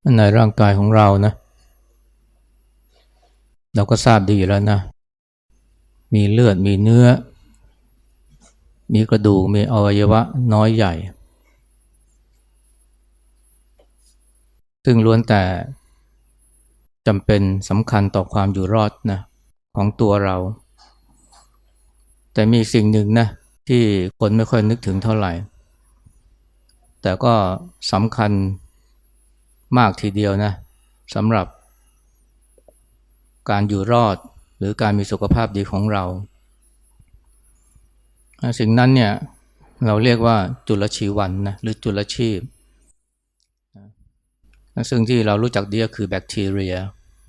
ในร่างกายของเรานะเราก็ทราบดีอยู่แล้วนะมีเลือดมีเนื้อมีกระดูกมีอวัยวะน้อยใหญ่ซึ่งล้วนแต่จำเป็นสำคัญต่อความอยู่รอดนะของตัวเราแต่มีสิ่งหนึ่งนะที่คนไม่ค่อยนึกถึงเท่าไหร่แต่ก็สำคัญมากทีเดียวนะสำหรับการอยู่รอดหรือการมีสุขภาพดีของเราสิ่งนั้นเนี่ยเราเรียกว่าจุลชีวันนะหรือจุลชีพซึ่งที่เรารู้จักดีก็คือแบคทีเรีย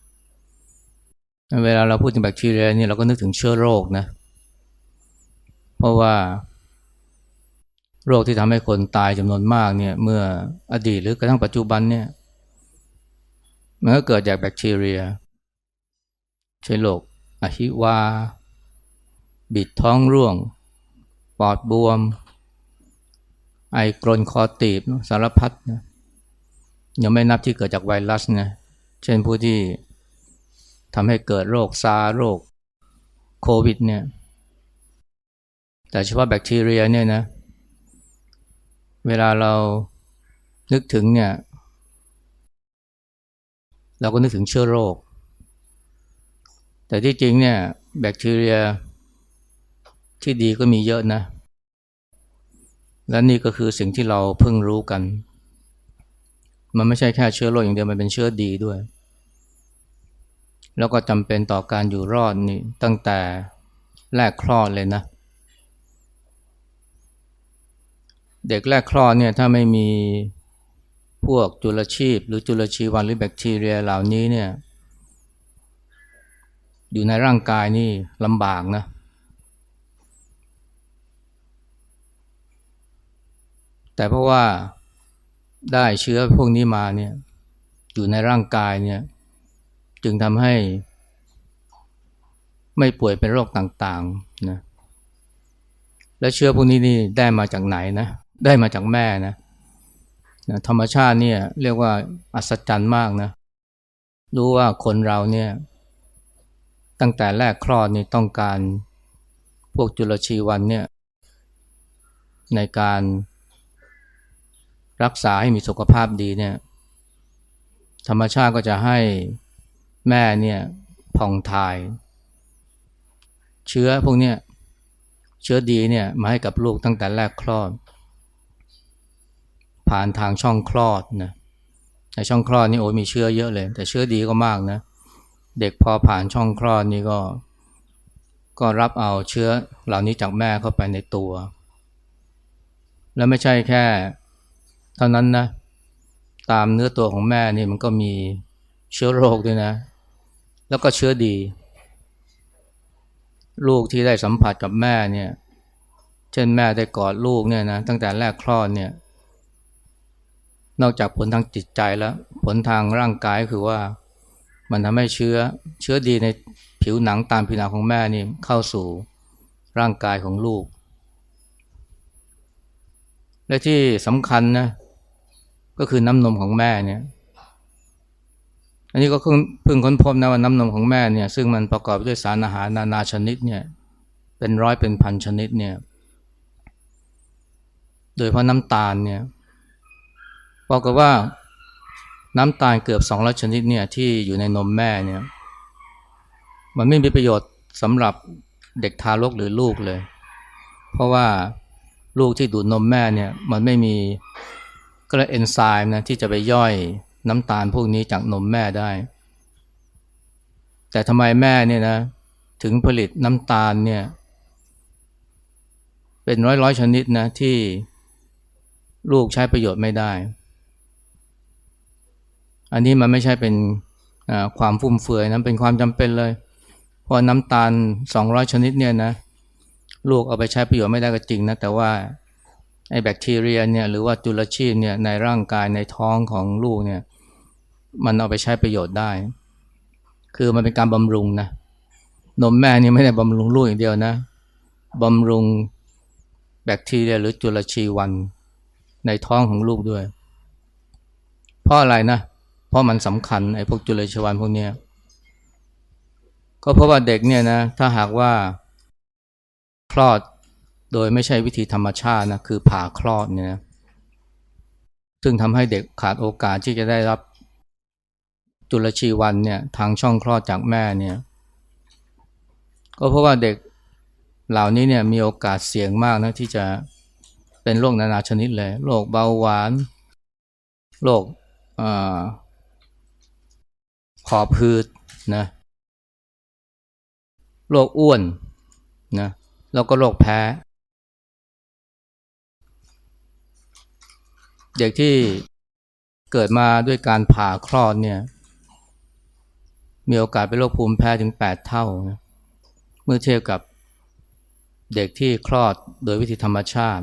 เวลาเราพูดถึงแบคทีเรียนี่เราก็นึกถึงเชื้อโรคนะเพราะว่าโรคที่ทำให้คนตายจำนวนมากเนี่ยเมื่ออดีตหรือกระทั่งปัจจุบันเนี่ยมันก็เกิดจากแบคทีเรียเช่นโรคอะฮิวาบิดท้องร่วงปอดบวมไอกรนคอตีบสารพัดนะยังไม่นับที่เกิดจากไวรัสนะเช่นผู้ที่ทำให้เกิดโรคซาร์โรคโควิดเนี่ยแต่เฉพาะแบคทีเรียเนี่ยนะเวลาเรานึกถึงเนี่ยเราก็นึกถึงเชื้อโรคแต่ที่จริงเนี่ยแบคทีเรียที่ดีก็มีเยอะนะและนี่ก็คือสิ่งที่เราเพิ่งรู้กันมันไม่ใช่แค่เชื้อโรคอย่างเดียวมันเป็นเชื้อดีด้วยแล้วก็จำเป็นต่อการอยู่รอดนี่ตั้งแต่แรกคลอดเลยนะเด็กแรกคลอดเนี่ยถ้าไม่มีพวกจุลชีพหรือจุลชีวันหรือแบคทีเรียเหล่านี้เนี่ยอยู่ในร่างกายนี่ลำบากนะแต่เพราะว่าได้เชื้อพวกนี้มาเนี่ยอยู่ในร่างกายเนี่ยจึงทำให้ไม่ป่วยเป็นโรคต่างๆนะและเชื้อพวกนี้นี่ได้มาจากไหนนะได้มาจากแม่นะธรรมชาติเนี่ยเรียกว่าอัศจรรย์มากนะรู้ว่าคนเราเนี่ยตั้งแต่แรกคลอดนี่ต้องการพวกจุลชีวันเนี่ยในการรักษาให้มีสุขภาพดีเนี่ยธรรมชาติก็จะให้แม่เนี่ยผ่องถ่ายเชื้อพวกเนี้ยเชื้อดีเนี่ยมาให้กับลูกตั้งแต่แรกคลอดผ่านทางช่องคลอดนะในช่องคลอดนี่โอ้มีเชื้อเยอะเลยแต่เชื้อดีก็มากนะเด็กพอผ่านช่องคลอดนี่ก็รับเอาเชื้อเหล่านี้จากแม่เข้าไปในตัวแล้วไม่ใช่แค่เท่านั้นนะตามเนื้อตัวของแม่นี่มันก็มีเชื้อโรคด้วยนะแล้วก็เชื้อดีลูกที่ได้สัมผัสกับแม่เนี่ยเช่นแม่ได้กอดลูกเนี่ยนะตั้งแต่แรกคลอดเนี่ยนอกจากผลทางจิตใจแล้วผลทางร่างกายคือว่ามันทำให้เชื้อดีในผิวหนังตามผิวหนังของแม่นี่เข้าสู่ร่างกายของลูกและที่สำคัญนะก็คือน้ำนมของแม่เนี่ยอันนี้ก็เพิ่งค้นพบนะว่าน้ำนมของแม่เนี่ยซึ่งมันประกอบด้วยสารอาหารนานาชนิดเนี่ยเป็นร้อยเป็นพันชนิดเนี่ยโดยเฉพาะน้ำตาลเนี่ยบอกกันว่าน้ำตาลเกือบ200ชนิดเนี่ยที่อยู่ในนมแม่เนี่ยมันไม่มีประโยชน์สำหรับเด็กทารกหรือลูกเลยเพราะว่าลูกที่ดูดนมแม่เนี่ยมันไม่มีก็เลยเอนไซม์นะที่จะไปย่อยน้ำตาลพวกนี้จากนมแม่ได้แต่ทำไมแม่เนี่ยนะถึงผลิตน้ำตาลเนี่ยเป็นร้อยชนิดนะที่ลูกใช้ประโยชน์ไม่ได้อันนี้มันไม่ใช่เป็นความฟุ่มเฟือยนะเป็นความจำเป็นเลยเพราะน้ำตาล200ชนิดเนี่ยนะลูกเอาไปใช้ประโยชน์ไม่ได้ก็จริงนะแต่ว่าไอ้แบคทีเรียเนี่ยหรือว่าจุลชีพเนี่ยในร่างกายในท้องของลูกเนี่ยมันเอาไปใช้ประโยชน์ได้คือมันเป็นการบำรุงนะนมแม่นี่ไม่ได้บำรุงลูกอย่างเดียวนะบำรุงแบคทีเรียหรือจุลชีวันในท้องของลูกด้วยเพราะอะไรนะเพราะมันสำคัญไอ้พวกจุลชีวาพวกเนี้ยก็เพราะว่าเด็กเนี่ยนะถ้าหากว่าคลอดโดยไม่ใช่วิธีธรรมชาตินะคือผ่าคลอดเนี่ยนะซึ่งทำให้เด็กขาดโอกาสที่จะได้รับจุลชีวันเนี่ยทางช่องคลอดจากแม่เนี่ยก็เพราะว่าเด็กเหล่านี้เนี่ยมีโอกาสเสี่ยงมากนะที่จะเป็นโรคนานาชนิดเลยโรคเบาหวานโรคหอบหืดนะโรคอ้วนนะแล้วก็โรคแพ้เด็กที่เกิดมาด้วยการผ่าคลอดเนี่ยมีโอกาสเป็นโรคภูมิแพ้ถึง8เท่านะเมื่อเทียบกับเด็กที่คลอดโดยวิธีธรรมชาติ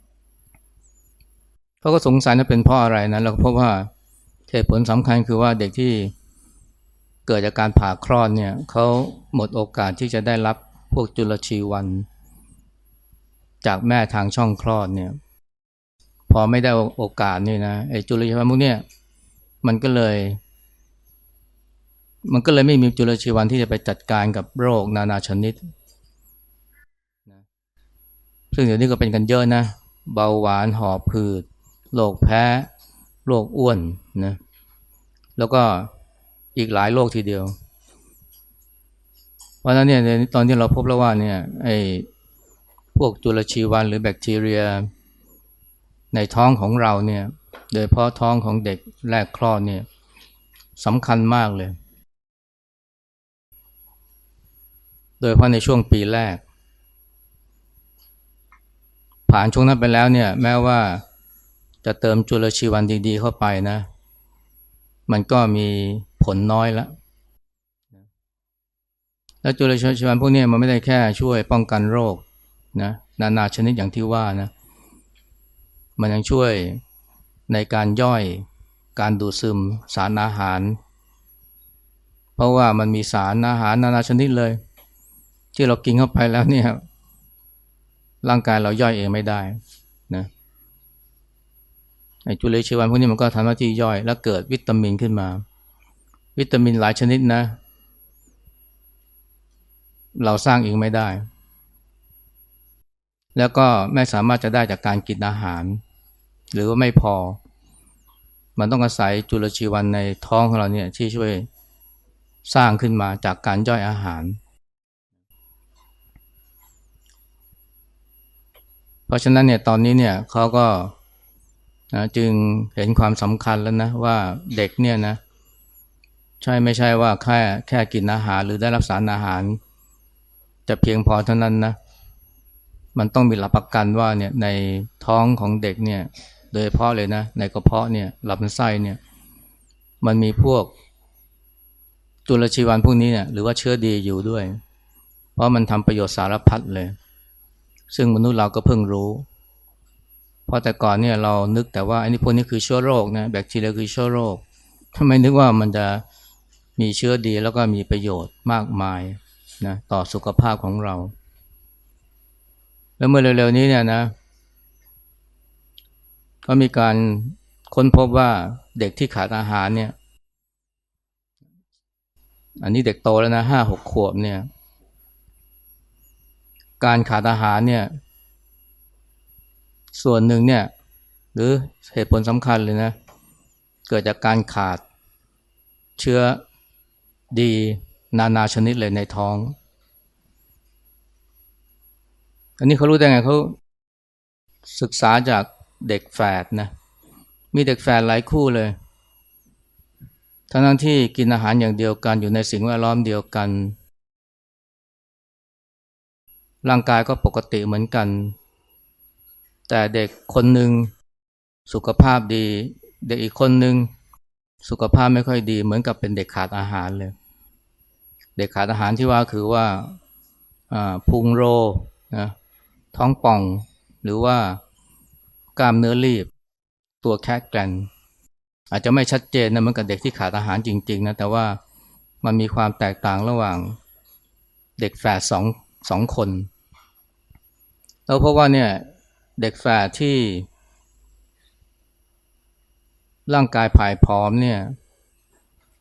เขาก็สงสัยว่าเป็นเพราะอะไรนะแล้วเพราะว่าเหตุผลสำคัญคือว่าเด็กที่เกิดจากการผ่าคลอดเนี่ยเขาหมดโอกาสที่จะได้รับพวกจุลชีวันจากแม่ทางช่องคลอดเนี่ยพอไม่ได้โอกาสนี่นะไอ้จุลชีวันพวกเนี้ยมันก็เลยไม่มีจุลชีวันที่จะไปจัดการกับโรคนานาชนิดนะซึ่งเดี๋ยวนี้ก็เป็นกันเยอะนะเบาหวานหอบหืดโรคแพ้โรคอ้วนนะแล้วก็อีกหลายโรคทีเดียวเพราะฉะนั้นเนี่ยตอนที่เราพบแล้วว่าเนี่ยไอ้พวกจุลชีวันหรือแบคทีเรียในท้องของเราเนี่ยโดยเฉพาะท้องของเด็กแรกคลอดเนี่ยสำคัญมากเลยโดยเฉพาะในช่วงปีแรกผ่านช่วงนั้นไปแล้วเนี่ยแม้ว่าจะเติมจุลชีวันดีๆเข้าไปนะมันก็มีผลน้อยแล้วแล้วจุลชีวันพวกนี้มันไม่ได้แค่ช่วยป้องกันโรคนะนานาชนิดอย่างที่ว่านะมันยังช่วยในการย่อยการดูดซึมสารอาหารเพราะว่ามันมีสารอาหารนานาชนิดเลยที่เรากินเข้าไปแล้วเนี่ยร่างกายเราย่อยเองไม่ได้นะไอ้จุลชีวันพวกนี้มันก็ทำหน้าที่ย่อยแล้วเกิดวิตามินขึ้นมาวิตามินหลายชนิดนะเราสร้างเองไม่ได้แล้วก็ไม่สามารถจะได้จากการกินอาหารหรือว่าไม่พอมันต้องอาศัยจุลชีวันในท้องของเราเนี่ยที่ช่วยสร้างขึ้นมาจากการย่อยอาหารเพราะฉะนั้นเนี่ยตอนนี้เนี่ยเขาก็จึงเห็นความสำคัญแล้วนะว่าเด็กเนี่ยนะไม่ใช่ว่าแค่กินอาหารหรือได้รับสารอาหารจะเพียงพอเท่านั้นนะมันต้องมีหลักประกันว่าเนี่ยในท้องของเด็กเนี่ยโดยเฉพาะเลยนะในกระเพาะเนี่ยลำไส้เนี่ยมันมีพวกจุลชีวันพวกนี้เนี่ยหรือว่าเชื้อดีอยู่ด้วยเพราะมันทำประโยชน์สารพัดเลยซึ่งมนุษย์เราก็เพิ่งรู้เพราะแต่ก่อนเนี่ยเรานึกแต่ว่าไอ้นี่พวกนี้คือเชื้อโรคนะแบคทีเรียคือเชื้อโรคทำไมนึกว่ามันจะมีเชื้อดีแล้วก็มีประโยชน์มากมายนะต่อสุขภาพของเราแล้วเมื่อเร็วๆนี้เนี่ยนะก็มีการค้นพบว่าเด็กที่ขาดอาหารเนี่ยอันนี้เด็กโตแล้วนะ5-6 ขวบเนี่ยการขาดอาหารเนี่ยส่วนหนึ่งเนี่ยหรือเหตุผลสำคัญเลยนะเกิดจากการขาดเชื้อดีนานาชนิดเลยในท้องอันนี้เขารู้ได้ไงเขาศึกษาจากเด็กแฝดนะมีเด็กแฝดหลายคู่เลยทั้งที่กินอาหารอย่างเดียวกันอยู่ในสิ่งแวดล้อมเดียวกันร่างกายก็ปกติเหมือนกันแต่เด็กคนหนึ่งสุขภาพดีเด็กอีกคนหนึ่งสุขภาพไม่ค่อยดีเหมือนกับเป็นเด็กขาดอาหารเลยเด็กขาดอาหารที่ว่าคือว่าพุงโรนะท้องป่องหรือว่ากล้ามเนื้อรีบตัวแคกแกรนอาจจะไม่ชัดเจนนะเหมือนกับเด็กที่ขาดอาหารจริงๆนะแต่ว่ามันมีความแตกต่างระหว่างเด็กแฝดสองคนแล้วเพราะว่าเนี่ยเด็กแฝดที่ร่างกายผายผอมเนี่ย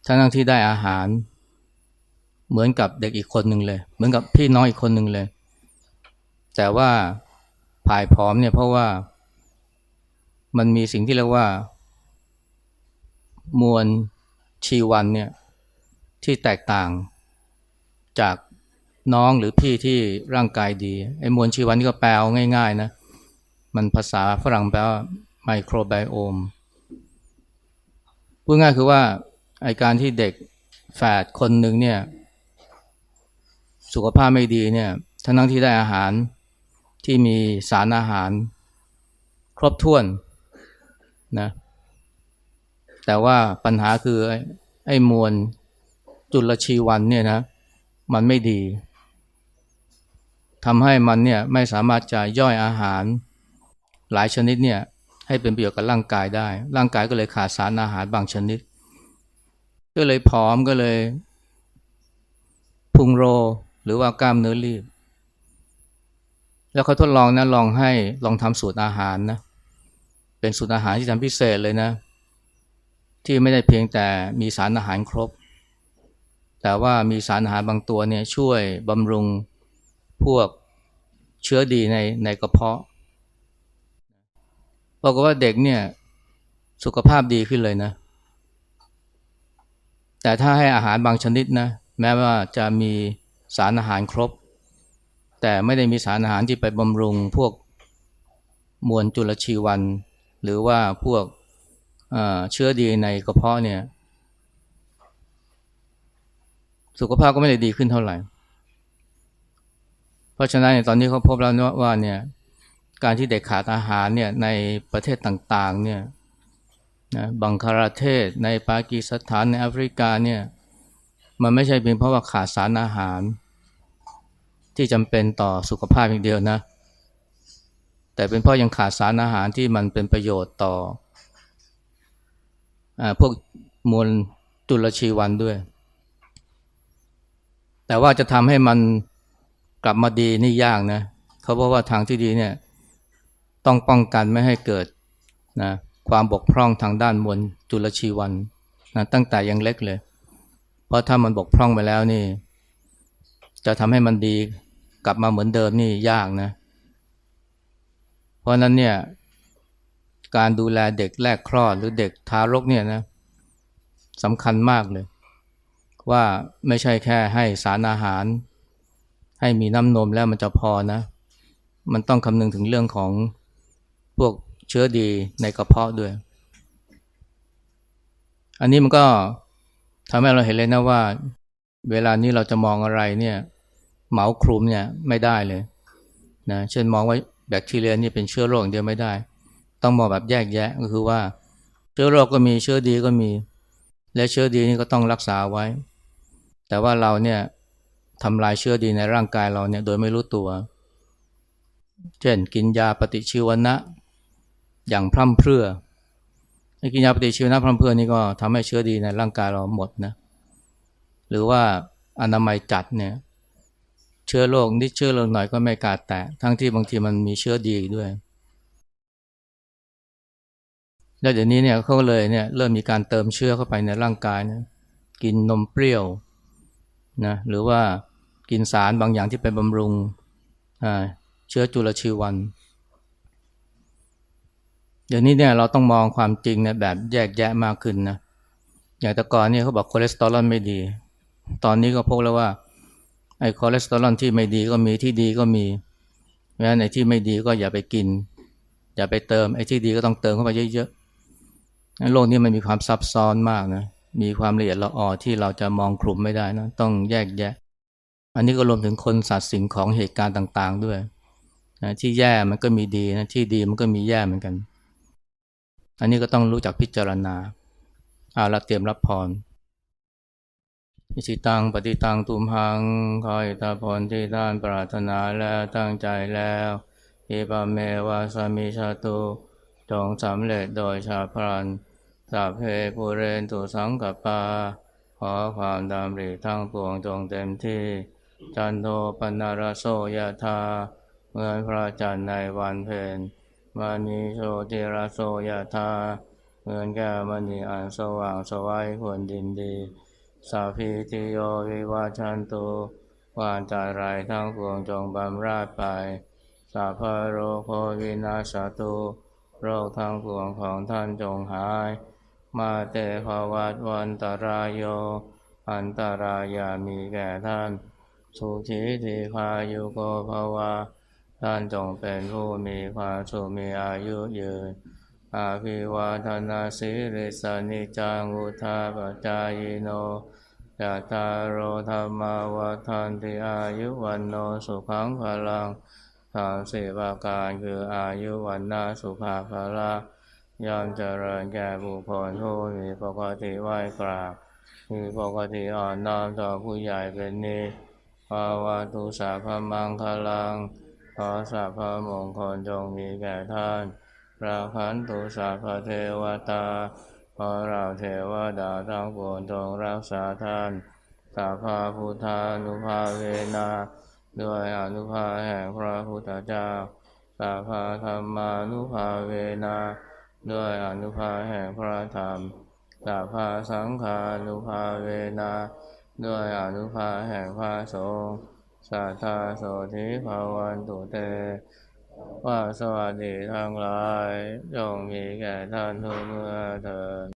ทั้งที่ได้อาหารเหมือนกับเด็กอีกคนหนึ่งเลยเหมือนกับพี่น้องอีกคนหนึ่งเลยแต่ว่าผายผอมเนี่ยเพราะว่ามันมีสิ่งที่เรียกว่ามวลชีวันเนี่ยที่แตกต่างจากน้องหรือพี่ที่ร่างกายดีไอ้มวลชีวันนี่ก็แปลง่ายๆนะมันภาษาฝรั่งแปลว่าไมโครไบโอมพูดง่ายคือว่าไอ้การที่เด็กแฝดคนหนึ่งเนี่ยสุขภาพไม่ดีเนี่ยทั้งที่ได้อาหารที่มีสารอาหารครบถ้วนนะแต่ว่าปัญหาคือไอ้มวลจุลชีวันเนี่ยนะมันไม่ดีทำให้มันเนี่ยไม่สามารถจะย่อยอาหารหลายชนิดเนี่ยให้เป็นประโยชน์กับร่างกายได้ร่างกายก็เลยขาดสารอาหารบางชนิดก็เลยผอมก็เลยพุงโรหรือว่ากล้ามเนื้อรีบแล้วเขาทดลองนะลองทำสูตรอาหารนะเป็นสูตรอาหารที่ทำพิเศษเลยนะที่ไม่ได้เพียงแต่มีสารอาหารครบแต่ว่ามีสารอาหารบางตัวเนี่ยช่วยบำรุงพวกเชื้อดีในกระเพาะบอกว่าเด็กเนี่ยสุขภาพดีขึ้นเลยนะแต่ถ้าให้อาหารบางชนิดนะแม้ว่าจะมีสารอาหารครบแต่ไม่ได้มีสารอาหารที่ไปบำรุงพวกมวลจุลชีวันหรือว่าพวกเชื้อดีในกระเพาะเนี่ยสุขภาพก็ไม่ได้ดีขึ้นเท่าไหร่เพราะฉะนั้นตอนนี้เขาพบแล้วว่าเนี่ยการที่เด็กขาดอาหารเนี่ยในประเทศต่างๆเนี่ยนะบังคลาเทศในปากีสถานในแอฟริกาเนี่ยมันไม่ใช่เพียงเพราะว่าขาดสารอาหารที่จำเป็นต่อสุขภาพอย่างเดียวนะแต่เป็นเพราะยังขาดสารอาหารที่มันเป็นประโยชน์ต่อพวกมวลจุลชีวันด้วยแต่ว่าจะทำให้มันกลับมาดีนี่ยากนะเขาบอกว่าทางที่ดีเนี่ยต้องป้องกันไม่ให้เกิดนะความบกพร่องทางด้านมวลจุลชีวันนะตั้งแต่ยังเล็กเลยเพราะถ้ามันบกพร่องไปแล้วนี่จะทำให้มันดีกลับมาเหมือนเดิมนี่ยากนะเพราะนั้นเนี่ยการดูแลเด็กแรกคลอดหรือเด็กทารกเนี่ยนะสำคัญมากเลยว่าไม่ใช่แค่ให้สารอาหารให้มีน้ำนมแล้วมันจะพอนะมันต้องคำนึงถึงเรื่องของพวกเชื้อดีในกระเพาะด้วยอันนี้มันก็ทำให้เราเห็นเลยนะว่าเวลานี้เราจะมองอะไรเนี่ยเหมาคลุมเนี่ยไม่ได้เลยนะเช่นมองว่าแบคทีเรียนี่เป็นเชื้อโรคอย่างเดียวไม่ได้ต้องมองแบบแยกแยะก็คือว่าเชื้อโรคก็มีเชื้อดีก็มีและเชื้อดีนี่ก็ต้องรักษาไว้แต่ว่าเราเนี่ยทำลายเชื้อดีในร่างกายเราเนี่ยโดยไม่รู้ตัวเช่นกินยาปฏิชีวนะอย่างพร่ำเพรื่อกินยาปฏิชีวนะพร่ำเพรื่อนี่ก็ทำให้เชื้อดีในร่างกายเราหมดนะหรือว่าอนามัยจัดเนี่ยเชื้อโรคนิดเชื้อโรคหน่อยก็ไม่กล้าแตะทั้งที่บางทีมันมีเชื้อดีด้วยแล้วเดี๋ยวนี้เนี่ยเขาเลยเนี่ยเริ่มมีการเติมเชื้อเข้าไปในร่างกายนะกินนมเปรี้ยวนะหรือว่ากินสารบางอย่างที่ไปบำรุงเชื้อจุลชีวันเดี๋ยวนี้เนี่ยเราต้องมองความจริงเนี่ยแบบแยกแยะมากขึ้นนะอย่างแต่ก่อนเนี่ยเขาบอกคอเลสเตอรอลไม่ดีตอนนี้ก็พบแล้วว่าไอ้คอเลสเตอรอลที่ไม่ดีก็มีที่ดีก็มีเพราะฉะนั้นไอ้ที่ไม่ดีก็อย่าไปกินอย่าไปเติมไอ้ที่ดีก็ต้องเติมเข้าไปเยอะๆโลกนี้มันมีความซับซ้อนมากนะมีความละเอียดละออที่เราจะมองคลุมไม่ได้นะต้องแยกแยะอันนี้ก็รวมถึงคนสัตว์สิ่งของเหตุการณ์ต่างๆด้วยนะที่แย่มันก็มีดีนะที่ดีมันก็มีแย่เหมือนกันอันนี้ก็ต้องรู้จักพิจารณาละเตรียมรับพรอิสิตังปฏิตังตุมหังขอให้ตาพรที่ท่านปรารถนาแล้วตั้งใจแล้วอิปะเมวะสมิชาตุจงสำเร็จโดยชาพลันสัพเพปุเรนตุสังกปาขอความดำริทั้งปวงจงเต็มที่จันโทปนารโสยธาเหมือนพระจันทร์ในวันเพ็ญมณีโชติรโสยธาเหมือนแก้วมณีอันสว่างไสวควรดินดีสัพพิติโยวิวัชชันตุว่าอันตรายทั้งปวงจงบำราดไปสัพพะโรโควินาศตุโรคทั้งปวงของท่านจงหายมาเตภวัตวันตรายโยอันตรายามีแก่ท่านสุขีทีพายุโกภวะท่านจงเป็นผู้มีความสุขมีอายุยืนอาภิวาทนาสิริสนิจังอุทาปจายโนจัตตารโอธรรมาวัฏันติอายุวันโนสุขังพลัง30ประการคืออายุวันนาสุขภาละย่อมเจริญแก่บุคคลผู้มีปกติไหว้กราบมีปกติอ่อนน้อมต่อผู้ใหญ่เป็นนิจภาวะตุสัพพมังคลังขอสัพพมงคลจงมีแก่ท่านราคันตุสัพพเทวตาขอเราเทวดาทั้งปวงจงรักษาท่านสัพพพุทธานุภาเวนะด้วยอนุภาพแห่งพระพุทธเจ้าสัพพธรรมานุภาเวนะด้วยอนุภาพแห่งพระธรรมสัพพสังฆานุภาเวนะด้วยอนุภาพแห่งพระสงฆ์สัทธาโสธิภาวันตุเตว่าสวัสดีทั้งหลายจงมีแก่ท่านทุกเมื่อเถิด